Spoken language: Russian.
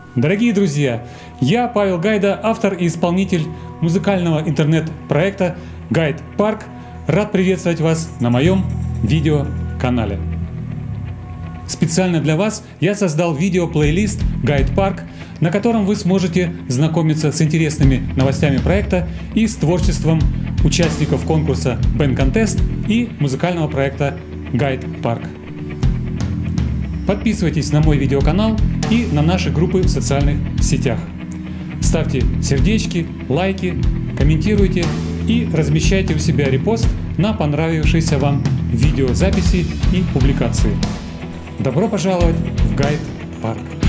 Дорогие друзья, я Павел Гайда, автор и исполнитель музыкального интернет-проекта Гайд Парк. Рад приветствовать вас на моем видеоканале. Специально для вас я создал видео-плейлист Гайд Парк, на котором вы сможете знакомиться с интересными новостями проекта и с творчеством участников конкурса Band Contest и музыкального проекта Гайд Парк. Подписывайтесь на мой видеоканал и на наши группы в социальных сетях. Ставьте сердечки, лайки, комментируйте и размещайте у себя репост на понравившиеся вам видеозаписи и публикации. Добро пожаловать в Гайд Парк!